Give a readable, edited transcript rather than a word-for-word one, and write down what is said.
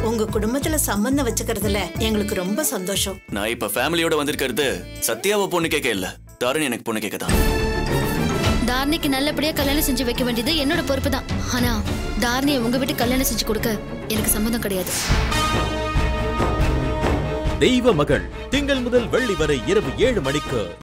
உங்க குடும்பத்துல சம்பந்தம் வச்சுக்கிறதுல எங்களுக்கு ரொம்ப சந்தோஷம். நான் இப்ப ஃபேமிலியோட வந்திருக்கிறது சத்யாவை பொண்ணு கேட்க இல்ல, தாரணி எனக்கு பொண்ணு கேட்கதான். தாரணிக்கு நல்லபடியா கல்யாணம் செஞ்சு வைக்க வேண்டியது என்னோட பொறுப்பு தான். ஆனா தாரணியை உங்க வீட்டு கல்யாணம் செஞ்சு கொடுக்க எனக்கு சம்மதம் கிடையாது. தெய்வ மகள் திங்கள் முதல் வெள்ளி வரை இரவு 7 மணிக்கு